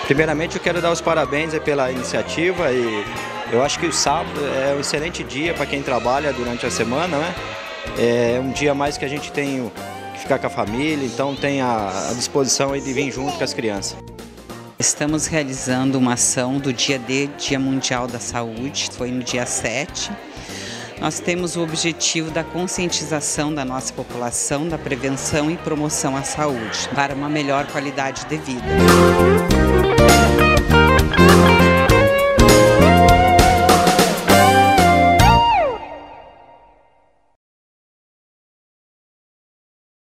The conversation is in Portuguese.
Primeiramente eu quero dar os parabéns pela iniciativa e eu acho que o sábado é um excelente dia para quem trabalha durante a semana, né? É um dia mais que a gente tem que ficar com a família, então tem a disposição aí de vir junto com as crianças. Estamos realizando uma ação do Dia D, Dia Mundial da Saúde, foi no dia 7. Nós temos o objetivo da conscientização da nossa população, da prevenção e promoção à saúde, para uma melhor qualidade de vida.